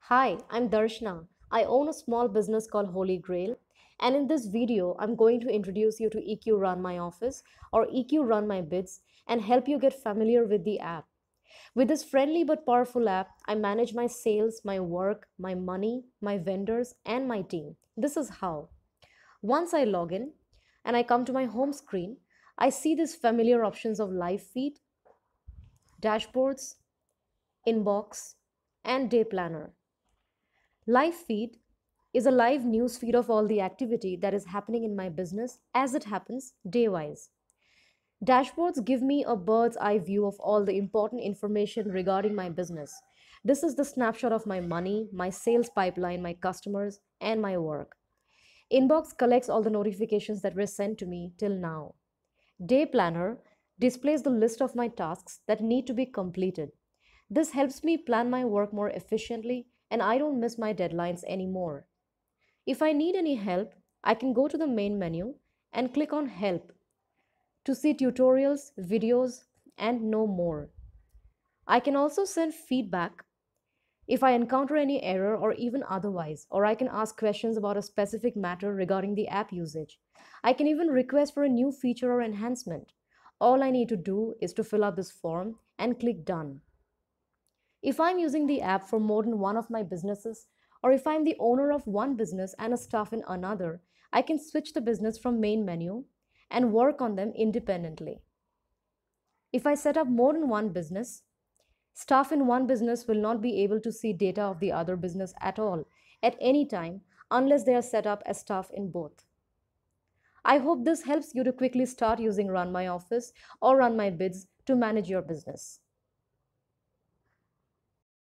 Hi, I'm Darshna. I own a small business called Holy Grail. And in this video, I'm going to introduce you to EQ Run My Office or EQ Run My Bids and help you get familiar with the app. With this friendly but powerful app, I manage my sales, my work, my money, my vendors, and my team. This is how. Once I log in and I come to my home screen, I see these familiar options of live feed, dashboards, inbox, and day planner. Live feed is a live news feed of all the activity that is happening in my business as it happens day wise. Dashboards give me a bird's eye view of all the important information regarding my business. This is the snapshot of my money, my sales pipeline, my customers, and my work. Inbox collects all the notifications that were sent to me till now. Day Planner displays the list of my tasks that need to be completed. This helps me plan my work more efficiently and I don't miss my deadlines anymore. If I need any help, I can go to the main menu and click on Help to see tutorials, videos, and know more. I can also send feedback if I encounter any error or even otherwise, or I can ask questions about a specific matter regarding the app usage. I can even request for a new feature or enhancement. All I need to do is to fill out this form and click Done. If I'm using the app for more than one of my businesses, or if I'm the owner of one business and a staff in another, I can switch the business from main menu and work on them independently. If I set up more than one business, staff in one business will not be able to see data of the other business at all, at any time, unless they are set up as staff in both. I hope this helps you to quickly start using Run My Office or Run My Bids to manage your business.